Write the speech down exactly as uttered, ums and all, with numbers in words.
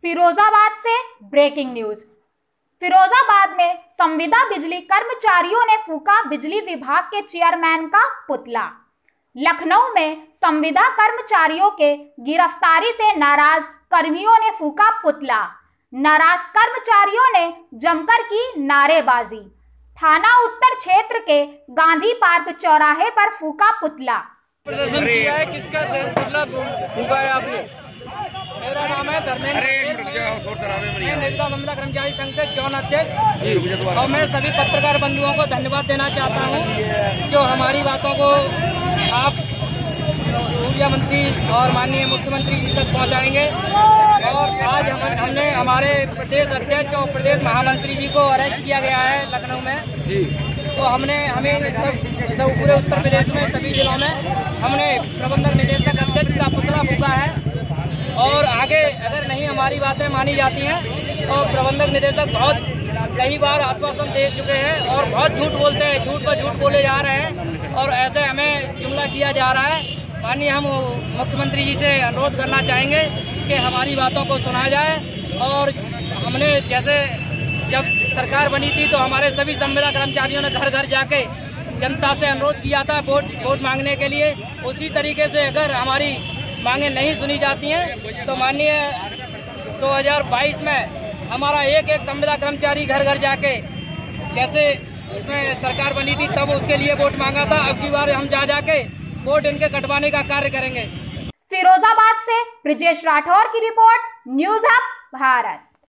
फिरोजाबाद से breaking news. Firozabad में संविदा बिजली कर्मचारियों ने फूका बिजली विभाग के चेयरमैन का पुतला। लखनऊ में संविदा कर्मचारियों के गिरफ्तारी से नाराज कर्मियों ने फूका पुतला। नाराज कर्मचारियों ने जमकर की नारेबाजी। थाना उत्तर क्षेत्र के गांधी पार्क चौराहे पर फूका पुतला। प्रदर्शन किया है, किसका पुतला फूका है आपने? मेरा नाम है धर्मेंद्र, मैं नेता महिला कर्मचारी संघ के जौन अध्यक्ष, और मैं सभी पत्रकार बंधुओं को धन्यवाद देना चाहता हूं जो हमारी बातों को आप ऊर्जा मंत्री और माननीय मुख्यमंत्री जी तक पहुंचाएंगे। और आज हम हमने हमारे प्रदेश अध्यक्ष और प्रदेश महामंत्री जी को अरेस्ट किया गया है लखनऊ में। तो हमने हमें सब सब पूरे उत्तर प्रदेश में सभी जिलों में हमने प्रबंधक निदेशक अध्यक्ष का पुतला फूका है। और आगे अगर नहीं हमारी बातें मानी जाती हैं तो प्रबंधक निदेशक बहुत कई बार आश्वासन दे चुके हैं और बहुत झूठ बोलते हैं, झूठ पर झूठ बोले जा रहे हैं और ऐसे हमें जुमला किया जा रहा है। माननीय हम मुख्यमंत्री जी से अनुरोध करना चाहेंगे कि हमारी बातों को सुना जाए। और हमने जैसे जब सरकार बनी थी तो हमारे सभी संविदा कर्मचारियों ने घर घर जाके जनता से अनुरोध किया था वोट वोट मांगने के लिए। उसी तरीके से अगर हमारी मांगे नहीं सुनी जाती हैं तो माननीय दो हज़ार बाईस में हमारा एक एक संविदा कर्मचारी घर घर जाके जैसे इसमें सरकार बनी थी तब उसके लिए वोट मांगा था, अब की बार हम जा जाके वोट इनके कटवाने का कार्य करेंगे। फिरोजाबाद से ब्रिजेश राठौर की रिपोर्ट, न्यूज़ हब भारत।